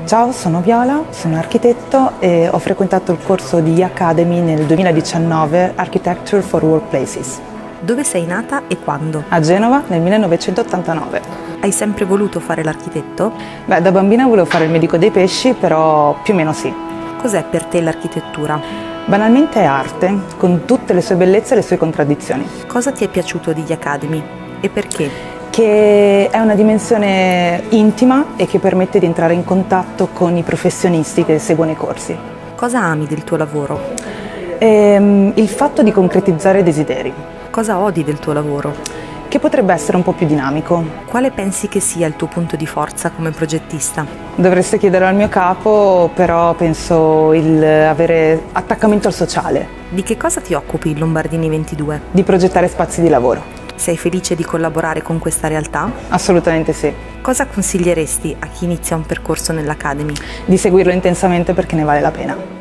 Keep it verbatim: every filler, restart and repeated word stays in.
Ciao, sono Viola, sono architetto e ho frequentato il corso di Academy nel duemiladiciannove Architecture for Workplaces. Dove sei nata e quando? A Genova nel millenovecentottantanove. Hai sempre voluto fare l'architetto? Beh, da bambina volevo fare il medico dei pesci, però più o meno sì. Cos'è per te l'architettura? Banalmente è arte, con tutte le sue bellezze e le sue contraddizioni. Cosa ti è piaciuto degli Academy e perché? Che è una dimensione intima e che permette di entrare in contatto con i professionisti che seguono i corsi. Cosa ami del tuo lavoro? E, il fatto di concretizzare desideri. Cosa odi del tuo lavoro? Che potrebbe essere un po' più dinamico. Quale pensi che sia il tuo punto di forza come progettista? Dovreste chiedere al mio capo, però penso il avere attaccamento al sociale. Di che cosa ti occupi in Lombardini ventidue? Di progettare spazi di lavoro. Sei felice di collaborare con questa realtà? Assolutamente sì. Cosa consiglieresti a chi inizia un percorso nell'Academy? Di seguirlo intensamente perché ne vale la pena.